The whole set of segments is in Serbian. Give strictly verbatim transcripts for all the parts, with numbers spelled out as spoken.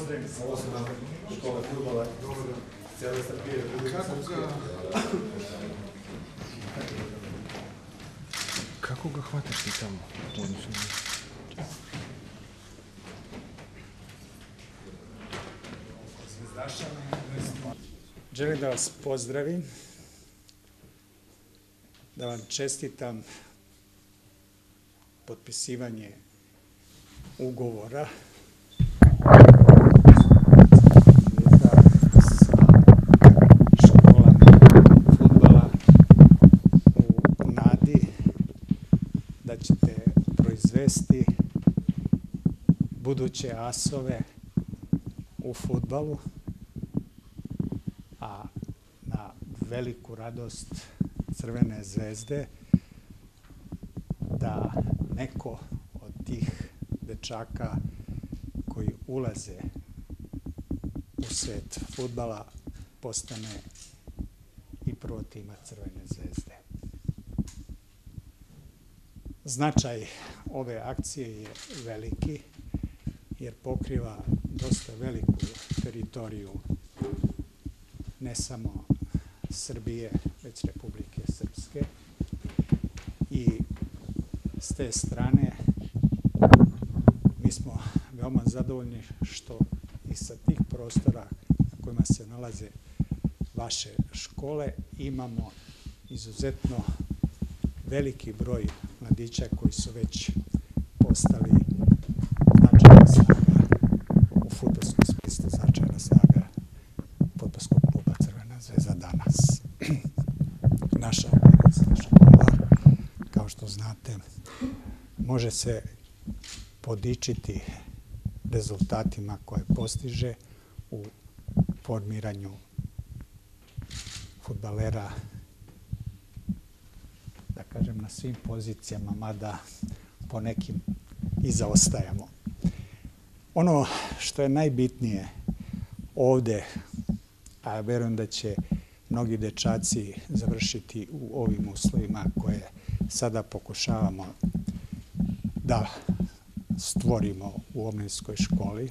pozdravim sa osnovne škole fudbala cijele Srbije. Kako ga hvataš ti tamo? Želim da vas pozdravim, da vam čestitam potpisivanje ugovora sa školama fudbala u nadi da ćete proizvesti buduće asove u fudbalu, a na veliku radost Crvene zvezde da neko od tih dečaka koji ulaze u svet fudbala postane i prvo tima Crvene zvezde. Značaj ove akcije je veliki jer pokriva dosta veliku teritoriju ne samo Srbije, već Republike Srpske. I s te strane mi smo veoma zadovoljni što i sa tih prostora na kojima se nalaze vaše škole imamo izuzetno veliki broj mladića koji su već postali značajna snaga u fudbalskom smislu, značajna snaga fudbalskog kluba Crvena zvezda danas. Naša škola, kao što znate, može se podičiti rezultatima koje postiže u formiranju fudbalera, da kažem, na svim pozicijama, mada po nekim i zaostajamo. Ono što je najbitnije ovde, a verujem da će mnogi dečaci završiti u ovim uslovima koje sada pokušavamo da stvorimo u omladinskoj školi,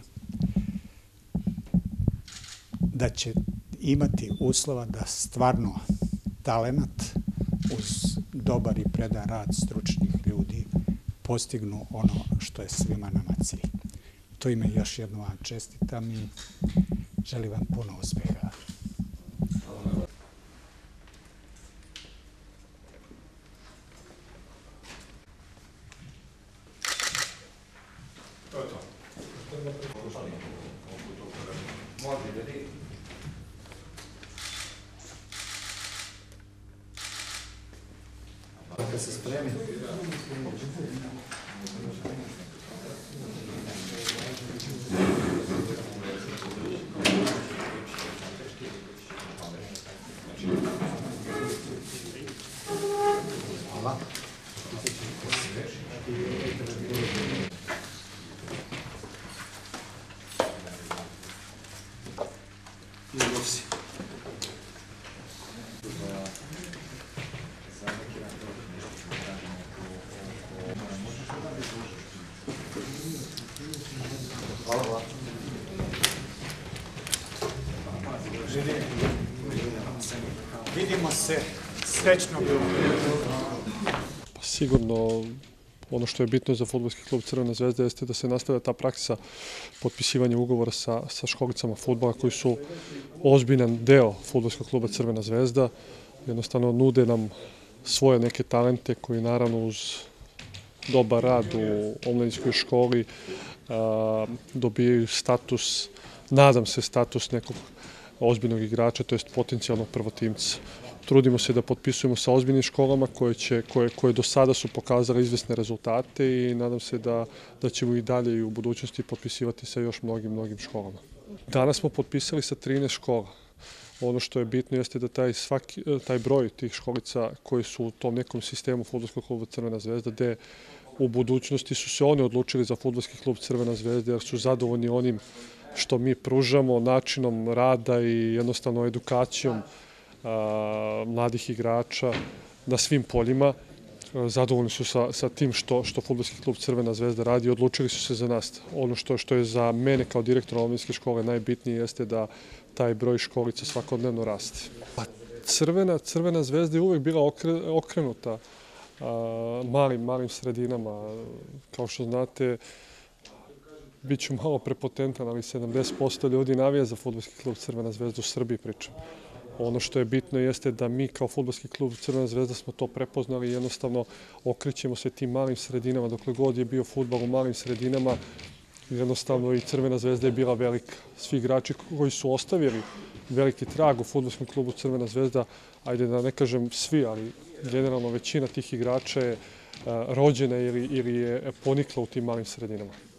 da će imati uslova da stvarno talenat uz dobar i predan rad stručnih ljudi postignu ono što je svima nama cilj. To ime još jednom vam čestitam i želim vam puno uspeha. To je to. Može, ljudi. Kad se spremi. Hvala. Izbog si. Hvala, hvala. Vidimo se, srećno bilo. Sigurno ono što je bitno za fudbalski klub Crvena zvezda jeste da se nastavlja ta praksa potpisivanja ugovora sa, sa školicama fudbala koji su ozbiljan deo fudbalskog kluba Crvena zvezda. Jednostavno nude nam svoje neke talente koji naravno uz dobar rad u omladinskoj školi a, dobijaju status, nadam se status nekog ozbiljnog igrača, to jest potencijalnog prvotimca. Trudimo se da potpisujemo sa ozbiljnim školama koje, će, koje, koje do sada su pokazale izvesne rezultate i nadam se da, da ćemo i dalje i u budućnosti potpisivati sa još mnogim, mnogim školama. Danas smo potpisali sa trinaest škola. Ono što je bitno jeste da taj, svaki, taj broj tih školica koji su u tom nekom sistemu fudbalskog kluba Crvena zvezda, gde u budućnosti su se oni odlučili za fudbalski klub Crvena zvezda jer su zadovoljni onim što mi pružamo, načinom rada i jednostavno edukacijom a, mladih igrača na svim poljima. zadovoljni su sa, sa tim što, što fudbalski klub Crvena zvezda radi i odlučili su se za nas. Ono što, što je za mene kao direktora omladinske škole najbitnije jeste da taj broj školica svakodnevno raste. Pa Crvena, Crvena zvezda je uvek bila okre, okrenuta a, malim, malim sredinama. Kao što znate, bit ću malo prepotentan, ali sedamdeset posto ljudi navija za fudbalski klub Crvena zvezda u Srbiji, pričam. Ono što je bitno jeste da mi kao fudbalski klub Crvena zvezda smo to prepoznali i jednostavno okrećemo se tim malim sredinama. Dokle god je bio fudbal u malim sredinama, jednostavno i Crvena zvezda je bila velika. Svi igrači koji su ostavili veliki trag u fudbalskom klubu Crvena zvezda, ajde da ne kažem svi, ali generalno većina tih igrača je rođena ili, ili je ponikla u tim malim sredinama.